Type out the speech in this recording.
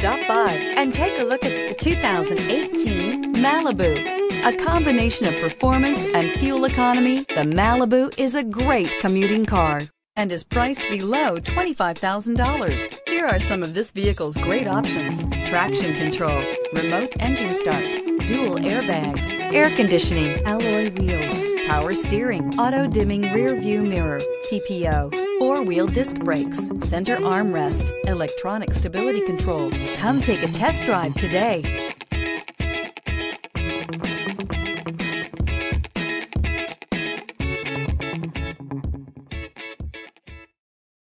Stop by and take a look at the 2018 Malibu. A combination of performance and fuel economy, the Malibu is a great commuting car and is priced below $25,000. Here are some of this vehicle's great options: traction control, remote engine start, dual airbags, air conditioning, alloy wheels, power steering, auto dimming rear view mirror, PPO, four-wheel disc brakes, center armrest, electronic stability control. Come take a test drive today.